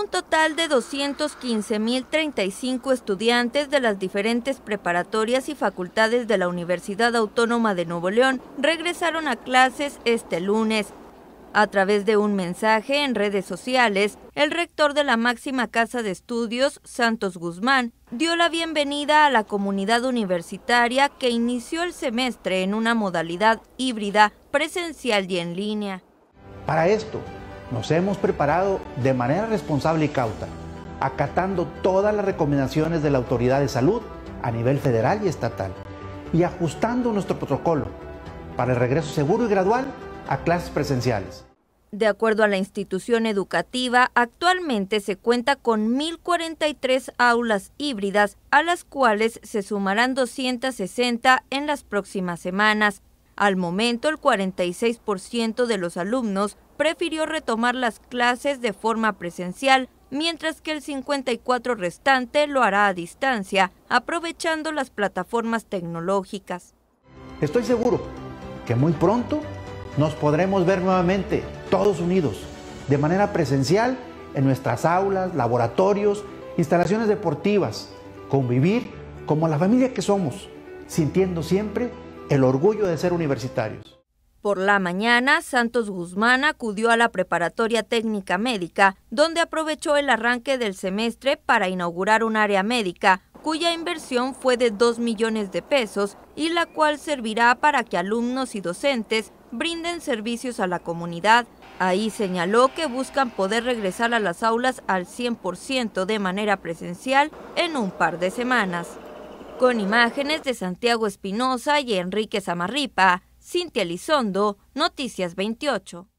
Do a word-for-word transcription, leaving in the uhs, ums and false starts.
Un total de doscientos quince mil treinta y cinco estudiantes de las diferentes preparatorias y facultades de la Universidad Autónoma de Nuevo León regresaron a clases este lunes. A través de un mensaje en redes sociales, el rector de la máxima casa de estudios, Santos Guzmán, dio la bienvenida a la comunidad universitaria que inició el semestre en una modalidad híbrida, presencial y en línea. Para esto, nos hemos preparado de manera responsable y cauta, acatando todas las recomendaciones de la Autoridad de Salud a nivel federal y estatal y ajustando nuestro protocolo para el regreso seguro y gradual a clases presenciales. De acuerdo a la institución educativa, actualmente se cuenta con mil cuarenta y tres aulas híbridas, a las cuales se sumarán doscientas sesenta en las próximas semanas. Al momento, el cuarenta y seis por ciento de los alumnos prefirió retomar las clases de forma presencial, mientras que el cincuenta y cuatro por ciento restante lo hará a distancia, aprovechando las plataformas tecnológicas. Estoy seguro que muy pronto nos podremos ver nuevamente todos unidos, de manera presencial, en nuestras aulas, laboratorios, instalaciones deportivas, convivir como la familia que somos, sintiendo siempre el orgullo de ser universitarios. Por la mañana, Santos Guzmán acudió a la Preparatoria Técnica Médica, donde aprovechó el arranque del semestre para inaugurar un área médica, cuya inversión fue de dos millones de pesos y la cual servirá para que alumnos y docentes brinden servicios a la comunidad. Ahí señaló que buscan poder regresar a las aulas al cien por ciento de manera presencial en un par de semanas. Con imágenes de Santiago Espinosa y Enrique Zamarripa, Cintia Elizondo, Noticias veintiocho.